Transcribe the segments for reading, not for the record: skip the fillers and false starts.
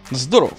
Здоров!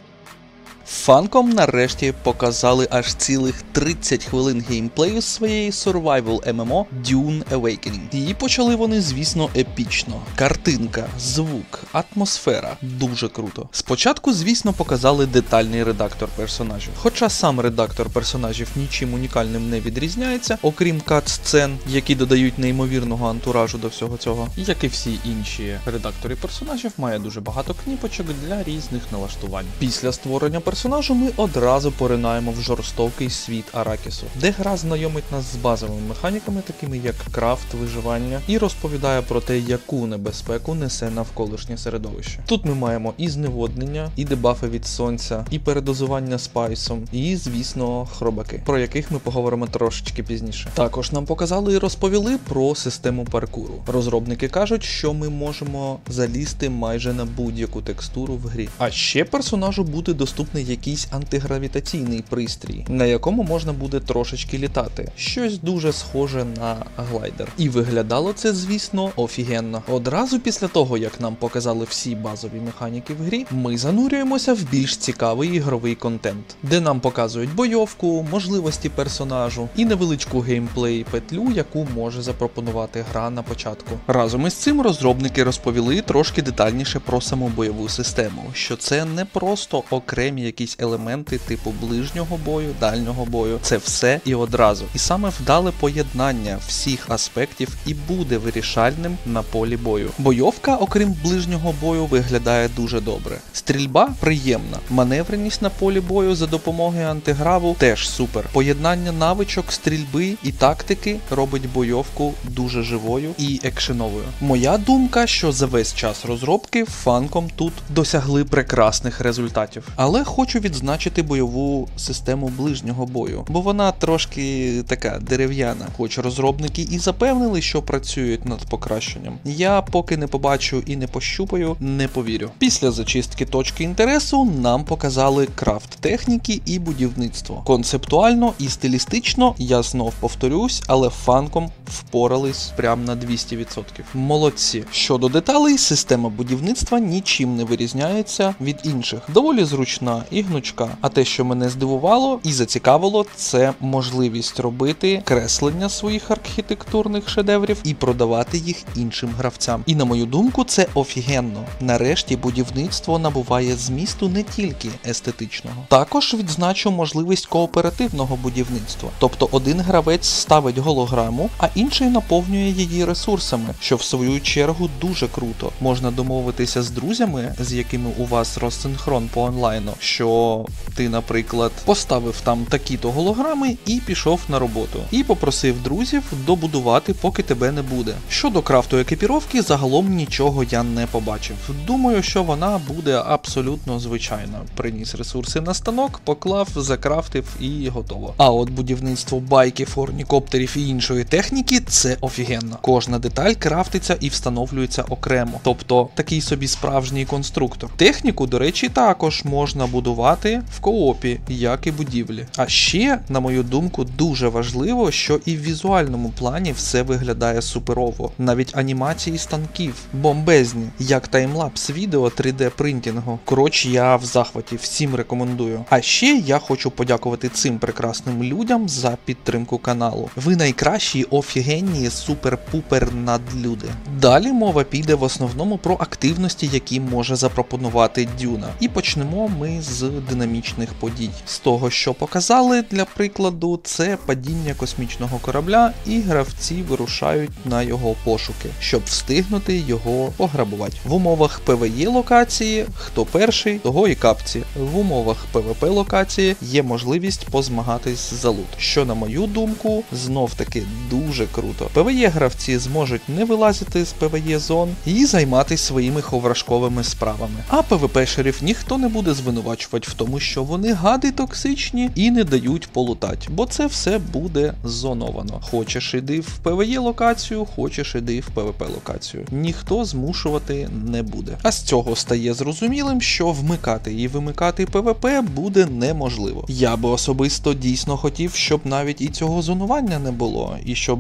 Фанком нарешті показали аж цілих 30 хвилин геймплею з своєї survival MMO Dune Awakening. І почали вони, звісно, епічно. Картинка, звук, атмосфера. Дуже круто. Спочатку, звісно, показали детальний редактор персонажів. Хоча сам редактор персонажів нічим унікальним не відрізняється, окрім кат-сцен, які додають неймовірного антуражу до всього цього. Як і всі інші редактори персонажів, має дуже багато кніпочок для різних налаштувань. Після створення персонажу ми одразу поринаємо в жорстокий світ Аракісу, де гра знайомить нас з базовими механіками, такими як крафт, виживання, і розповідає про те, яку небезпеку несе навколишнє середовище. Тут ми маємо і зневоднення, і дебафи від сонця, і передозування спайсом, і, звісно, хробаки, про яких ми поговоримо трошечки пізніше. Також нам показали і розповіли про систему паркуру. Розробники кажуть, що ми можемо залізти майже на будь-яку текстуру в грі. А ще персонажу буде доступний якийсь антигравітаційний пристрій, на якому можна буде трошечки літати. Щось дуже схоже на глайдер. І виглядало це, звісно, офігенно. Одразу після того, як нам показали всі базові механіки в грі, ми занурюємося в більш цікавий ігровий контент, де нам показують бойовку, можливості персонажу і невеличку геймплей-петлю, яку може запропонувати гра на початку. Разом із цим розробники розповіли трошки детальніше про саму бойову систему, що це не просто окремі якісь елементи типу ближнього бою, дальнього бою. Це все і одразу. І саме вдале поєднання всіх аспектів і буде вирішальним на полі бою. Бойовка, окрім ближнього бою, виглядає дуже добре. Стрільба приємна. Маневреність на полі бою за допомогою антиграву теж супер. Поєднання навичок, стрільби і тактики робить бойовку дуже живою і екшеновою. Моя думка, що за весь час розробки Фанком тут досягли прекрасних результатів. Але хочу відзначити бойову систему ближнього бою, бо вона трошки така дерев'яна. Хоч розробники і запевнили, що працюють над покращенням, я поки не побачу і не пощупаю, не повірю. Після зачистки точки інтересу нам показали крафт техніки і будівництво. Концептуально і стилістично, я знов повторюсь, але Фанком впорались прямо на 200%. Молодці. Щодо деталей, система будівництва нічим не вирізняється від інших. Доволі зручна і гнучка. А те, що мене здивувало і зацікавило, це можливість робити креслення своїх архітектурних шедеврів і продавати їх іншим гравцям. І на мою думку, це офігенно. Нарешті будівництво набуває змісту не тільки естетичного. Також відзначу можливість кооперативного будівництва. Тобто один гравець ставить голограму, а інший наповнює її ресурсами, що в свою чергу дуже круто. Можна домовитися з друзями, з якими у вас розсинхрон по онлайну, що ти, наприклад, поставив там такі-то голограми і пішов на роботу. І попросив друзів добудувати, поки тебе не буде. Щодо крафту екіпіровки, загалом нічого я не побачив. Думаю, що вона буде абсолютно звичайна. Приніс ресурси на станок, поклав, закрафтив і готово. А от будівництво байків, форнікоптерів і іншої техніки – це офігенно. Кожна деталь крафтиться і встановлюється окремо. Тобто, такий собі справжній конструктор. Техніку, до речі, також можна будувати в коопі, як і будівлі. А ще, на мою думку, дуже важливо, що і в візуальному плані все виглядає суперово. Навіть анімації станків бомбезні, як таймлапс відео 3D принтингу. Коротше, я в захваті, всім рекомендую. А ще я хочу подякувати цим прекрасним людям за підтримку каналу. Ви найкращі, офігенні, супер-пупер надлюди. Далі мова піде в основному про активності, які може запропонувати Дюна. І почнемо ми з динамічних подій. З того, що показали, для прикладу, це падіння космічного корабля, і гравці вирушають на його пошуки, щоб встигнути його пограбувати. В умовах PvE локації, хто перший, того і капці. В умовах PvP локації є можливість позмагатись за лут, що, на мою думку, знов таки дуже круто. PvE гравці зможуть не вилазити з PvE зон і займатися своїми ховрашковими справами. А PvP-шерів ніхто не буде звинувачувати в тому, що вони гади токсичні і не дають полутать, бо це все буде зоновано. Хочеш іди в PvE локацію, хочеш іди в PvP локацію. Ніхто змушувати не буде. А з цього стає зрозумілим, що вмикати і вимикати PvP буде неможливо. Я би особисто дійсно хотів, щоб навіть і цього зонування не було, і щоб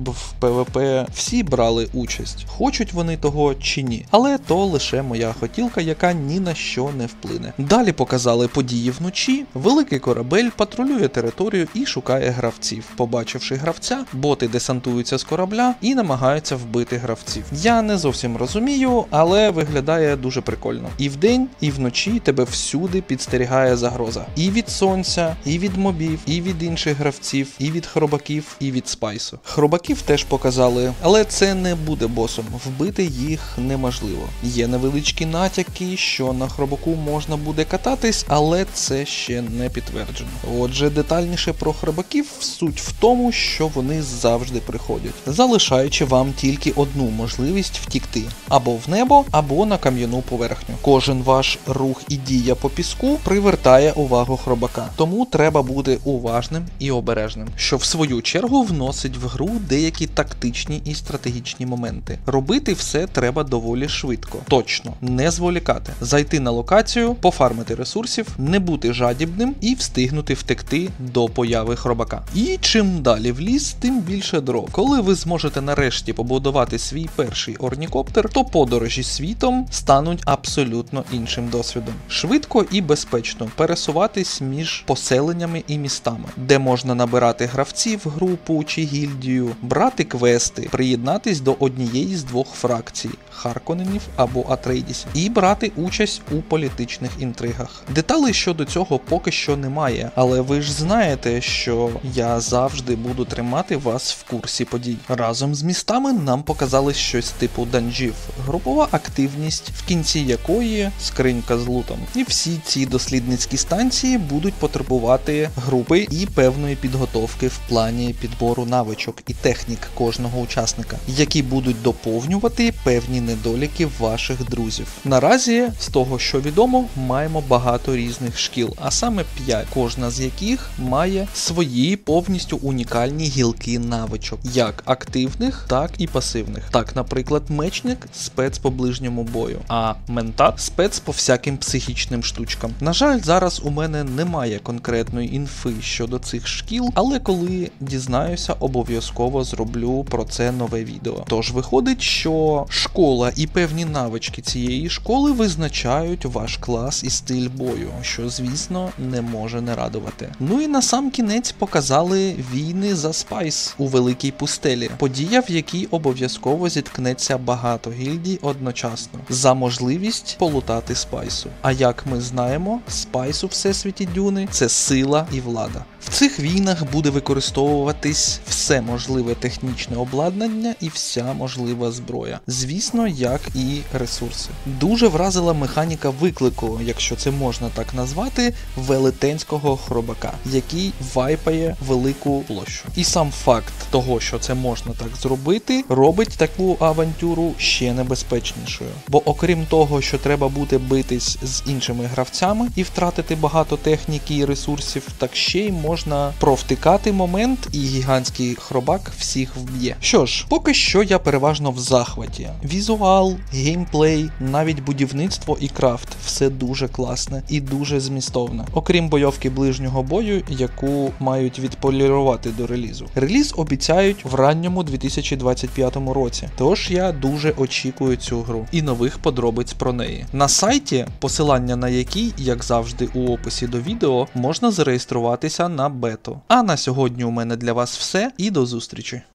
в ПВП всі брали участь. Хочуть вони того чи ні. Але то лише моя хотілка, яка ні на що не вплине. Далі показали події вночі. Великий корабель патрулює територію і шукає гравців. Побачивши гравця, боти десантуються з корабля і намагаються вбити гравців. Я не зовсім розумію, але виглядає дуже прикольно. І вдень, і вночі тебе всюди підстерігає загроза. І від сонця, і від мобів, і від інших гравців, і від хробаків, і від спайсу. Хробаків теж показали, але це не буде босом. Вбити їх неможливо. Є невеличкі натяки, що на хробаку можна буде кататись, але це ще не підтверджено. Отже, детальніше про хробаків суть в тому, що вони завжди приходять, залишаючи вам тільки одну можливість втікти. Або в небо, або на кам'яну поверхню. Кожен ваш рух і дія по піску привертає увагу хробака. Тому треба бути уважним і обережним, що в свою чергу вносить в гру деякі тактичні і стратегічні моменти. Робити все треба доволі швидко. Точно, не зволікати. Зайти на локацію, пофармити ресурсів, не бути жадібним і встигнути втекти до появи хробака. І чим далі в ліс, тим більше дров. Коли ви зможете нарешті побудувати свій перший орнікоптер, то подорожі світом стануть абсолютно іншим досвідом. Швидко і безпечно пересуватись між поселеннями і містами, де можна набирати гравців, групу чи гільдію, брати квести, приєднатись до однієї з двох фракцій – Харконненів або Атрейдісів, і брати участь у політичних інтригах. Деталей щодо цього поки що немає, але ви ж знаєте, що я завжди буду тримати вас в курсі подій. Разом з містами нам показали щось типу данжів, групова активність, в кінці якої скринька з лутом. І всі ці дослідницькі станції будуть потребувати групи і певної підготовки в плані підбору навичок і технік кожного учасника, які будуть доповнювати певні недоліки ваших друзів. Наразі, з того, що відомо, маємо багато різних шкіл, а саме 5, кожна з яких має свої повністю унікальні гілки навичок, як активних, так і пасивних. Так, наприклад, мечник – спец по ближньому бою, а ментат – спец по всяким психічним штучкам. На жаль, зараз у мене немає конкретної інфи щодо цих шкіл, але коли дізнаюся, обов'язково зроблю про це нове відео. Тож виходить, що школа і певні навички цієї школи визначають ваш клас і стиль бою, що, звісно, не може не радувати. Ну і на сам кінець показали війни за спайс у Великій Пустелі, подія, в якій обов'язково зіткнеться багато гільдій одночасно, за можливість полутати спайсу. А як ми знаємо, спайс у всесвіті Дюни – це сила і влада. В цих війнах буде використовуватись все можливе технічне обладнання і вся можлива зброя. Звісно, як і ресурси. Дуже вразила механіка виклику, якщо це можна так назвати, велетенського хробака, який вайпає велику площу. І сам факт того, що це можна так зробити, робить таку авантюру ще небезпечнішою. Бо окрім того, що треба буде битись з іншими гравцями і втратити багато техніки і ресурсів, так ще й можна провтикати момент, і гігантський хробак всіх вб'є. Що ж, поки що я переважно в захваті. Візуал, геймплей, навіть будівництво і крафт – все дуже класне і дуже змістовне. Окрім бойовки ближнього бою, яку мають відполірувати до релізу. Реліз обіцяють в ранньому 2025 році, тож я дуже очікую цю гру і нових подробиць про неї. На сайті, посилання на який, як завжди у описі до відео, можна зареєструватися на бету. А на сьогодні у мене для вас все і до зустрічі!